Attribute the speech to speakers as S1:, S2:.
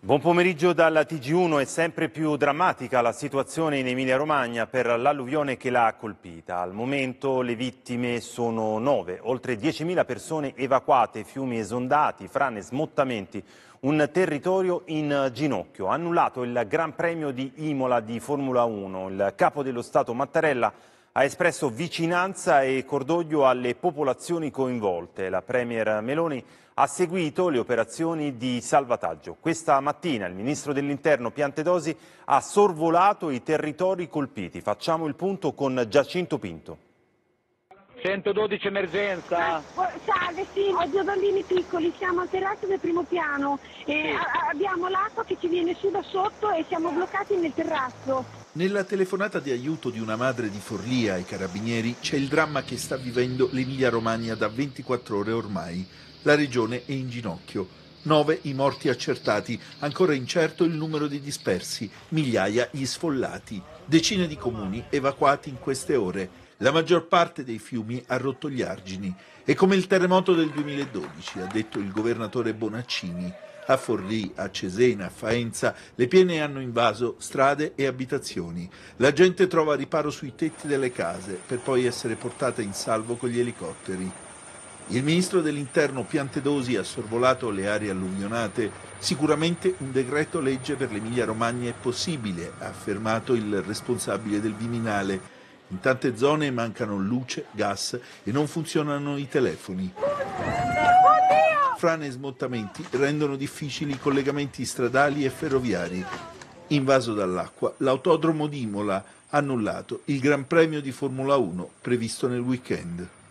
S1: Buon pomeriggio dalla TG1. È sempre più drammatica la situazione in Emilia-Romagna per l'alluvione che l'ha colpita. Al momento le vittime sono 9, oltre 10.000 persone evacuate, fiumi esondati, frane, smottamenti, un territorio in ginocchio. Annullato il Gran Premio di Imola di Formula 1. Il capo dello Stato Mattarella ha espresso vicinanza e cordoglio alle popolazioni coinvolte. La Premier Meloni ha seguito le operazioni di salvataggio. Questa mattina il ministro dell'Interno Piantedosi ha sorvolato i territori colpiti. Facciamo il punto con Giacinto Pinto.
S2: 112 emergenza.
S3: Salve, sì, ho due bambini piccoli, siamo al terrazzo del primo piano e abbiamo l'acqua che ci viene su da sotto e siamo bloccati nel terrazzo.
S4: Nella telefonata di aiuto di una madre di Forlì ai carabinieri c'è il dramma che sta vivendo l'Emilia-Romagna da 24 ore ormai. La regione è in ginocchio. 9 i morti accertati, ancora incerto il numero di dispersi, migliaia gli sfollati, decine di comuni evacuati in queste ore. La maggior parte dei fiumi ha rotto gli argini. È come il terremoto del 2012, ha detto il governatore Bonaccini. A Forlì, a Cesena, a Faenza, le piene hanno invaso strade e abitazioni. La gente trova riparo sui tetti delle case per poi essere portata in salvo con gli elicotteri. Il ministro dell'Interno Piantedosi ha sorvolato le aree alluvionate. Sicuramente un decreto legge per l'Emilia-Romagna è possibile, ha affermato il responsabile del Viminale. In tante zone mancano luce, gas e non funzionano i telefoni. Frane e smottamenti rendono difficili i collegamenti stradali e ferroviari. Invaso dall'acqua, l'autodromo di Imola ha annullato il Gran Premio di Formula 1 previsto nel weekend.